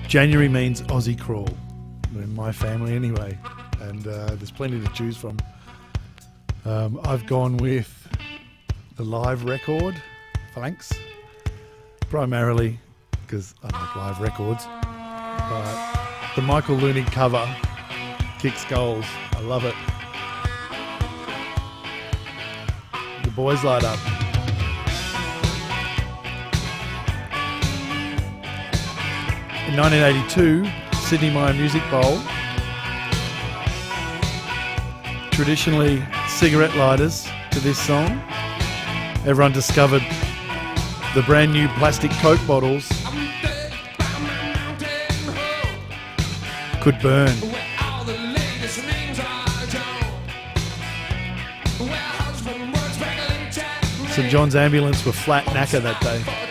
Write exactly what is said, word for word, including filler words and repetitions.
January means Aussie crawl in my family anyway, and uh, there's plenty to choose from. Um, I've gone with the live record, thanks, primarily because I like live records, but the Michael Looney cover kicks goals. I love it. The boys light up. In nineteen eighty-two, Sydney Myer Music Bowl, traditionally cigarette lighters to this song. Everyone discovered the brand new plastic Coke bottles could burn. St John's ambulance were flat knacker that day.